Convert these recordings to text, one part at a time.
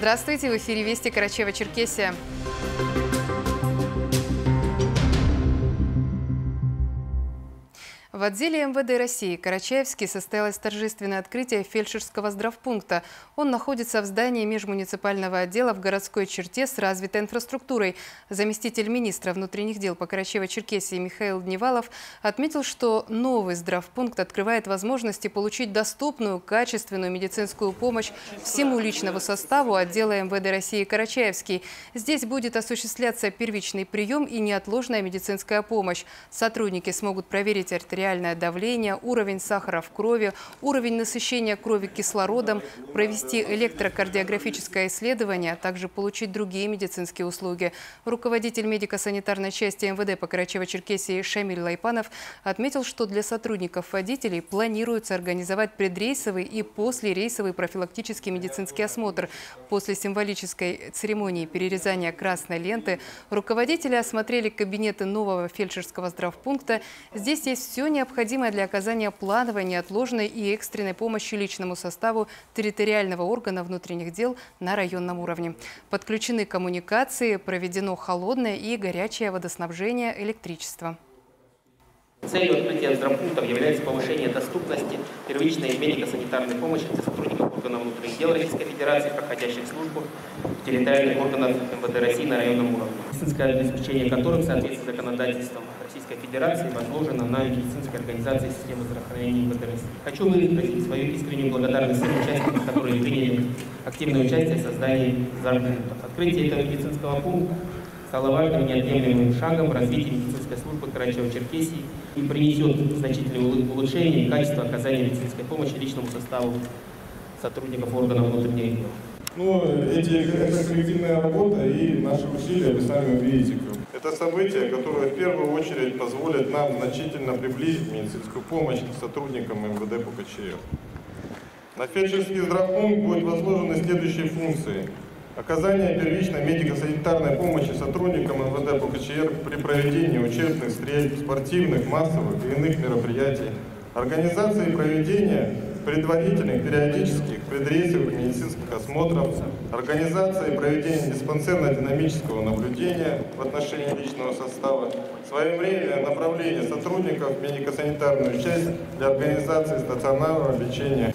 Здравствуйте, в эфире Вести Карачаево-Черкесия. В отделе МВД России Карачаевский состоялось торжественное открытие фельдшерского здравпункта. Он находится в здании межмуниципального отдела в городской черте с развитой инфраструктурой. Заместитель министра внутренних дел по Карачаево-Черкесии Михаил Дневалов отметил, что новый здравпункт открывает возможности получить доступную, качественную медицинскую помощь всему личному составу отдела МВД России Карачаевский. Здесь будет осуществляться первичный прием и неотложная медицинская помощь. Сотрудники смогут проверить артериальное давление, уровень сахара в крови, уровень насыщения крови кислородом, провести электрокардиографическое исследование, а также получить другие медицинские услуги. Руководитель медико-санитарной части МВД по Карачаево-Черкесии Шамиль Лайпанов отметил, что для сотрудников-водителей планируется организовать предрейсовый и послерейсовый профилактический медицинский осмотр. После символической церемонии перерезания красной ленты руководители осмотрели кабинеты нового фельдшерского здравпункта. Здесь есть все необходимое для оказания плановой, неотложной и экстренной помощи личному составу территориального органа внутренних дел на районном уровне. Подключены коммуникации, проведено холодное и горячее водоснабжение, электричество. Целью открытия здравпунктов является повышение доступности первичной медико-санитарной помощи для сотрудников органов внутренних дел Российской Федерации, проходящих службу в территориальных органах МВД России на районном уровне, медицинское обеспечение которых в соответствии с законодательством Российской Федерации возложено на медицинской организации системы здравоохранения МВД России. Хочу выразить свою искреннюю благодарность всем участникам, которые приняли активное участие в создании здравпунктов. Открытие этого медицинского пункта стало важным неотъемлемым шагом в развитии медицинской службы Карачаево-Черкесии и принесет значительное улучшение и качество оказания медицинской помощи личному составу сотрудников органов внутренних дел. Это коллективная работа и наши усилия вы сами увидите. Это событие, которое в первую очередь позволит нам значительно приблизить медицинскую помощь к сотрудникам МВД по КЧР. На фельдшерский здравпункт будут возложены следующие функции. Оказание первичной медико-санитарной помощи сотрудникам МВД по КЧР при проведении учебных, стрельб, спортивных, массовых и иных мероприятий, организация и проведение предварительных, периодических, предрейсовых медицинских осмотров, организация и проведение диспансерно-динамического наблюдения в отношении личного состава, своевременное направление сотрудников в медико-санитарную часть для организации стационарного лечения.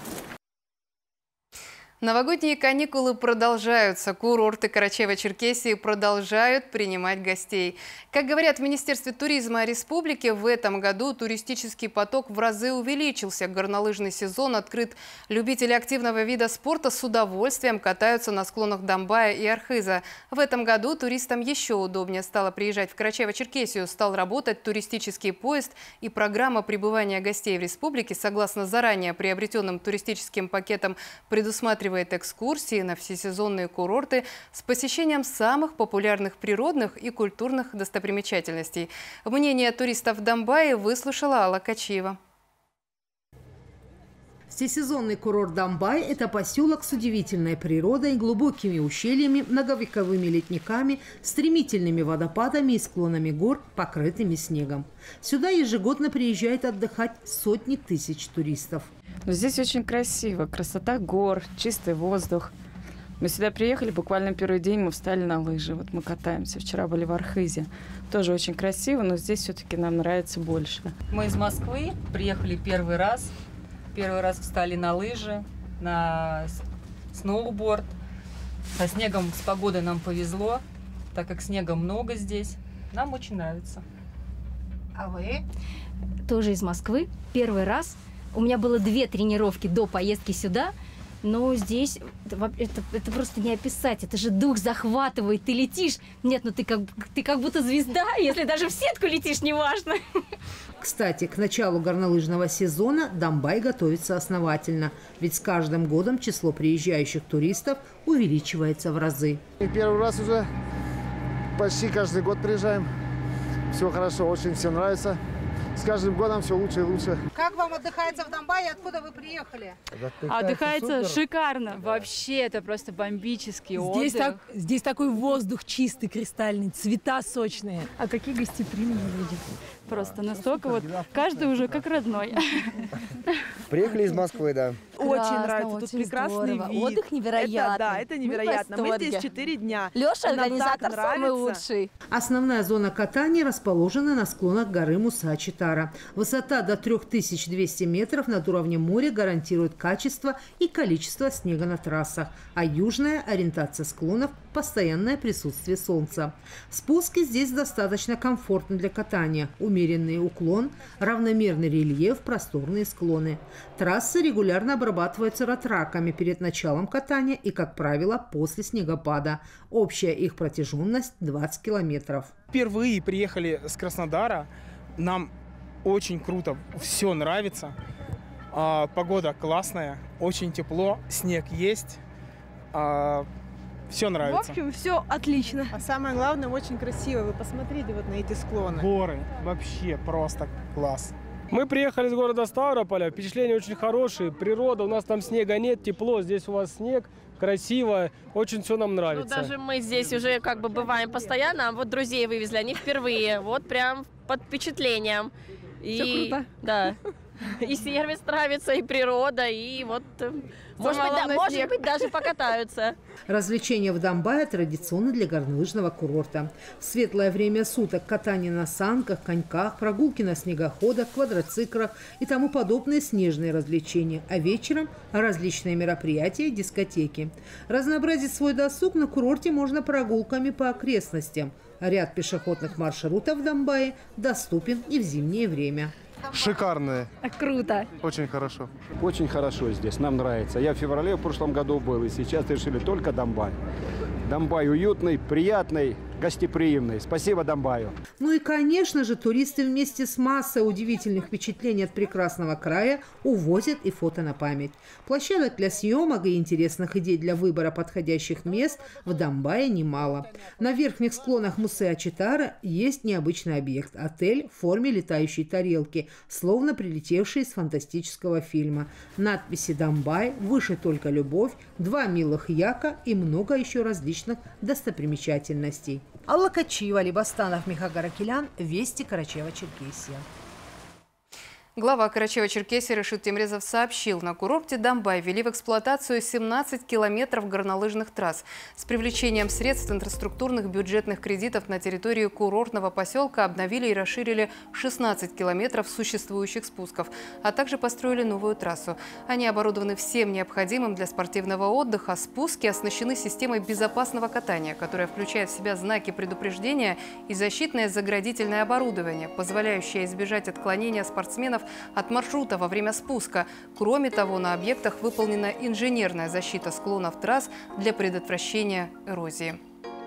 Новогодние каникулы продолжаются. Курорты Карачаево-Черкесии продолжают принимать гостей. Как говорят в Министерстве туризма республики, в этом году туристический поток в разы увеличился. Горнолыжный сезон открыт. Любители активного вида спорта с удовольствием катаются на склонах Домбая и Архыза. В этом году туристам еще удобнее стало приезжать в Карачаево-Черкесию. Стал работать туристический поезд, и программа пребывания гостей в республике, согласно заранее приобретенным туристическим пакетам, предусматривает экскурсии на всесезонные курорты с посещением самых популярных природных и культурных достопримечательностей. Мнение туристов Домбая выслушала Алла Качиева. Всесезонный курорт Домбай – это поселок с удивительной природой, глубокими ущельями, многовековыми ледниками, стремительными водопадами и склонами гор, покрытыми снегом. Сюда ежегодно приезжают отдыхать сотни тысяч туристов. Здесь очень красиво, красота гор, чистый воздух. Мы сюда приехали, буквально первый день мы встали на лыжи. Вот мы катаемся, вчера были в Архызе. Тоже очень красиво, но здесь все-таки нам нравится больше. Мы из Москвы, приехали первый раз. Первый раз встали на лыжи, на сноуборд. Со снегом, с погодой нам повезло, так как снега много здесь. Нам очень нравится. А вы? Тоже из Москвы. Первый раз. У меня было 2 тренировки до поездки сюда. Но здесь это просто не описать. Это же дух захватывает. Ты летишь. Нет, ну ты как будто звезда. Если даже в сетку летишь, неважно. Кстати, к началу горнолыжного сезона Домбай готовится основательно. Ведь с каждым годом число приезжающих туристов увеличивается в разы. Первый раз уже почти каждый год приезжаем. Все хорошо, очень все нравится. С каждым годом все лучше и лучше. Как вам отдыхается в Домбае? Откуда вы приехали? Отдыхается шикарно. Вообще, это просто бомбический отдых. Здесь такой воздух чистый, кристальный, цвета сочные. А какие гостеприимные люди. просто настолько вот, каждый уже как родной. Приехали из Москвы, да. Очень нравится, тут прекрасный вид. Отдых невероятный. Это невероятно. Мы здесь 4 дня. Леша, организатор, самый лучший. Основная зона катания расположена на склонах горы Муса-Читара. Высота до 3200 метров над уровнем моря гарантирует качество и количество снега на трассах, а южная ориентация склонов – постоянное присутствие солнца. Спуски здесь достаточно комфортны для катания. Умеренный уклон, равномерный рельеф, просторные склоны. Трассы регулярно обрабатываются ратраками перед началом катания и, как правило, после снегопада. Общая их протяженность 20 километров. Впервые приехали с Краснодара. Нам очень круто, все нравится. Погода классная, очень тепло, снег есть. Все нравится. В общем, все отлично. А самое главное, очень красиво. Вы посмотрите вот на эти склоны. Горы, вообще просто класс. Мы приехали из города Ставрополя, впечатления очень хорошие, природа, у нас там снега нет, тепло, здесь у вас снег, красиво, очень все нам нравится. Ну, даже мы здесь уже как бы бываем постоянно, а вот друзей вывезли, они впервые, вот прям под впечатлением. Все круто. Да. И сервис нравится, и природа, и вот, может быть, даже покатаются. Развлечения в Домбае традиционны для горнолыжного курорта. В светлое время суток катание на санках, коньках, прогулки на снегоходах, квадроциклах и тому подобные снежные развлечения. А вечером различные мероприятия и дискотеки. Разнообразить свой досуг на курорте можно прогулками по окрестностям. Ряд пешеходных маршрутов в Домбае доступен и в зимнее время. Шикарное. Круто. Очень хорошо. Очень хорошо здесь, нам нравится. Я в феврале в прошлом году был, и сейчас решили только Домбай. Домбай уютный, приятный, гостеприимный. Спасибо Домбаю. Ну и, конечно же, туристы вместе с массой удивительных впечатлений от прекрасного края увозят и фото на память. Площадок для съемок и интересных идей для выбора подходящих мест в Домбае немало. На верхних склонах Мусы-Читара есть необычный объект – отель в форме летающей тарелки, словно прилетевший из фантастического фильма. Надписи «Домбай», «Выше только любовь», 2 милых яка и много еще различных достопримечательностей. Алла Качиева, Либастанов, Михагаракилян, Вести, Карачаево-Черкесия. Глава Карачаево-Черкесии Рашид Темрезов сообщил, на курорте Домбай ввели в эксплуатацию 17 километров горнолыжных трасс. С привлечением средств инфраструктурных бюджетных кредитов на территории курортного поселка обновили и расширили 16 километров существующих спусков, а также построили новую трассу. Они оборудованы всем необходимым для спортивного отдыха. Спуски оснащены системой безопасного катания, которая включает в себя знаки предупреждения и защитное заградительное оборудование, позволяющее избежать отклонения спортсменов от маршрута во время спуска. Кроме того, на объектах выполнена инженерная защита склонов трасс для предотвращения эрозии.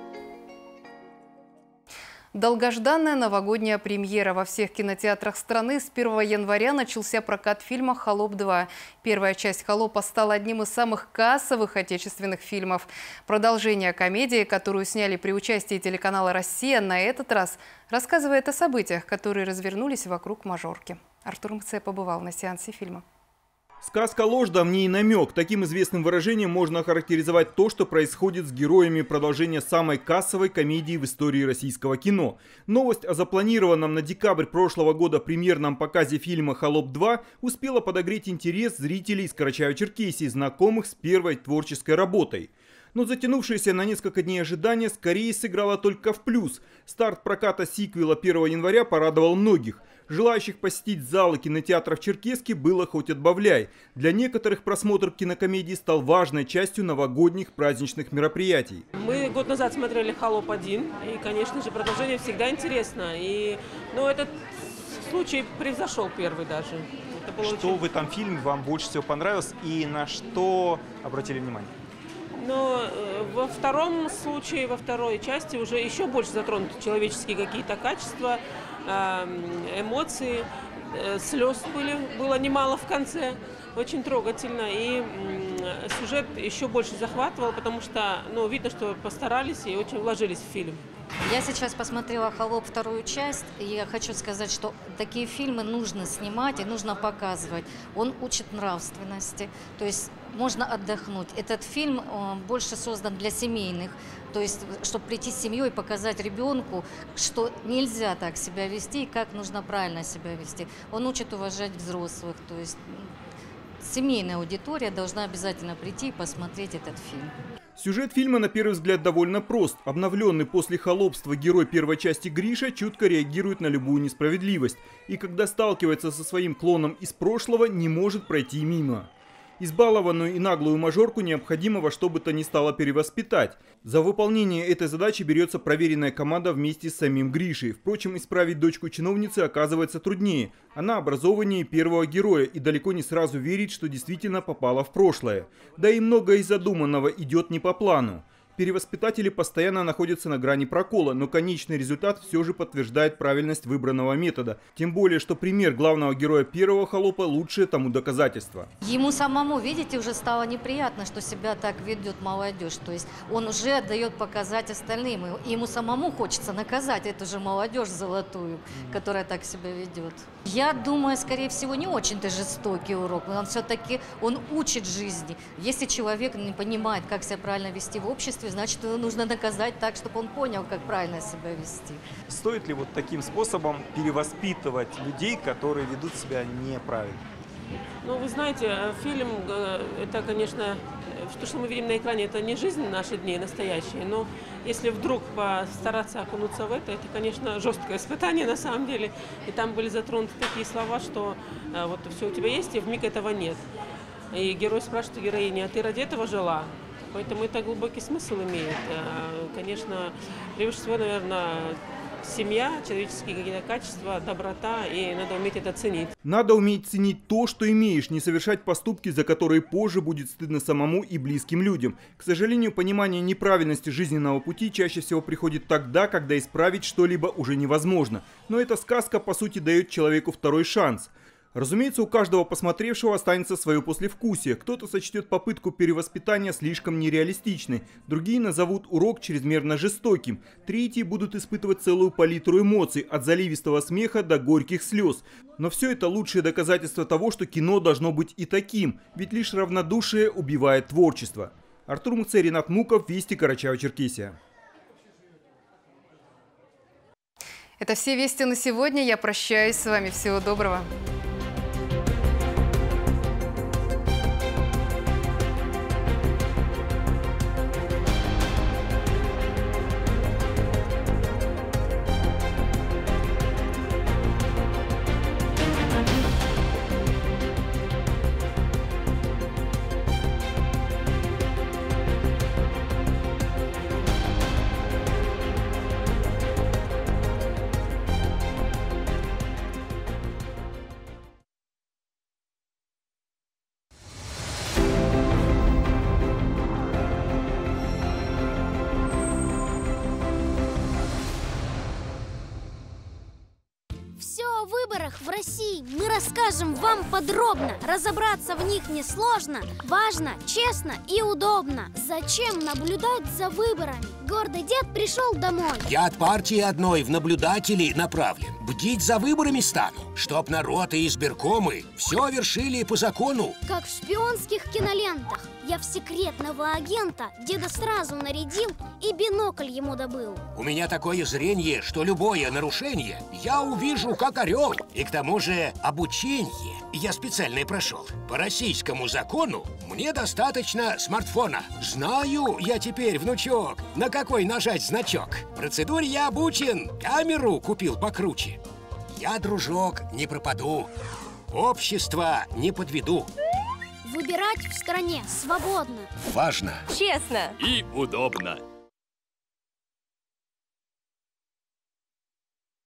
Долгожданная новогодняя премьера. Во всех кинотеатрах страны с 1 января начался прокат фильма «Холоп 2». Первая часть «Холопа» стала одним из самых кассовых отечественных фильмов. Продолжение комедии, которую сняли при участии телеканала «Россия», на этот раз рассказывает о событиях, которые развернулись вокруг мажорки. Артур Мце побывал на сеансе фильма. Сказка «Ложь», да в ней намек. Таким известным выражением можно охарактеризовать то, что происходит с героями продолжения самой кассовой комедии в истории российского кино. Новость о запланированном на декабрь прошлого года премьерном показе фильма «Холоп 2» успела подогреть интерес зрителей из Карачаево-Черкесии, знакомых с первой творческой работой. Но затянувшееся на несколько дней ожидание скорее сыграло только в плюс. Старт проката сиквела 1 января порадовал многих. Желающих посетить залы кинотеатров Черкесски было хоть отбавляй. Для некоторых просмотр кинокомедии стал важной частью новогодних праздничных мероприятий. Мы год назад смотрели «Холоп 1», и, конечно же, продолжение всегда интересно. Этот случай превзошел первый даже. Что в этом фильме вам больше всего понравилось и на что обратили внимание? Но во втором случае, во второй части уже еще больше затронуты человеческие какие-то качества, эмоции, слез было немало в конце, очень трогательно. И сюжет еще больше захватывал, потому что видно, что постарались и очень вложились в фильм. Я сейчас посмотрела «Холоп» вторую часть, и я хочу сказать, что такие фильмы нужно снимать и нужно показывать. Он учит нравственности, то есть можно отдохнуть. Этот фильм больше создан для семейных, то есть чтобы прийти с семьей и показать ребенку, что нельзя так себя вести и как нужно правильно себя вести. Он учит уважать взрослых, то есть семейная аудитория должна обязательно прийти и посмотреть этот фильм. Сюжет фильма на первый взгляд довольно прост. Обновленный после холопства герой первой части Гриша чутко реагирует на любую несправедливость. И когда сталкивается со своим клоном из прошлого, не может пройти мимо. Избалованную и наглую мажорку необходимо во что бы то ни стало перевоспитать. За выполнение этой задачи берется проверенная команда вместе с самим Гришей. Впрочем, исправить дочку чиновницы оказывается труднее. Она образованнее первого героя и далеко не сразу верит, что действительно попала в прошлое. Да и многое из задуманного идет не по плану. Перевоспитатели постоянно находятся на грани прокола, но конечный результат все же подтверждает правильность выбранного метода. Тем более, что пример главного героя первого «Холопа» лучшее тому доказательство. Ему самому, видите, уже стало неприятно, что себя так ведет молодежь. То есть он уже отдает показать остальным. И ему самому хочется наказать эту же молодежь золотую, которая так себя ведет. Я думаю, скорее всего, не очень-то жестокий урок. Но все-таки он учит жизни. Если человек не понимает, как себя правильно вести в обществе, значит, его нужно наказать так, чтобы он понял, как правильно себя вести. Стоит ли вот таким способом перевоспитывать людей, которые ведут себя неправильно? Ну, вы знаете, фильм, это, конечно, то, что мы видим на экране, это не жизнь наших дней настоящие, но если вдруг постараться окунуться в это, конечно, жесткое испытание на самом деле. И там были затронуты такие слова, что вот все у тебя есть, и вмиг этого нет. И герой спрашивает героини: а ты ради этого жила? Поэтому это глубокий смысл имеет. Конечно, прежде всего, наверное, семья, человеческие какие-то качества, доброта, и надо уметь это ценить. Надо уметь ценить то, что имеешь, не совершать поступки, за которые позже будет стыдно самому и близким людям. К сожалению, понимание неправильности жизненного пути чаще всего приходит тогда, когда исправить что-либо уже невозможно. Но эта сказка, по сути, дает человеку второй шанс. Разумеется, у каждого посмотревшего останется свое послевкусие. Кто-то сочтет попытку перевоспитания слишком нереалистичной, другие назовут урок чрезмерно жестоким, третьи будут испытывать целую палитру эмоций, от заливистого смеха до горьких слез. Но все это лучшее доказательство того, что кино должно быть и таким, ведь лишь равнодушие убивает творчество. Артур Муцей, Ренат Муков, Вести, Карачаево-Черкесия. Это все вести на сегодня. Я прощаюсь с вами. Всего доброго. О выборах в России мы расскажем вам подробно. Разобраться в них несложно, важно, честно и удобно. Зачем наблюдать за выборами? Гордый дед пришел домой. Я от партии одной в наблюдатели направлен. Бдить за выборами стану, чтоб народ и избиркомы все вершили по закону. Как в шпионских кинолентах. Я в секретного агента деда сразу нарядил и бинокль ему добыл. У меня такое зрение, что любое нарушение я увижу как орел. И к тому же обучение я специальное прошел. По российскому закону мне достаточно смартфона. Знаю я теперь, внучок, на какой нажать значок. Процедуре я обучен, камеру купил покруче. Я, дружок, не пропаду, общество не подведу. Выбирать в стране свободно, важно, честно и удобно.